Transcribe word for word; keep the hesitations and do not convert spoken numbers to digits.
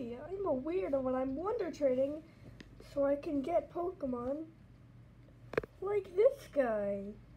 Hey, I'm a weirdo and I'm wonder trading so I can get Pokemon like this guy.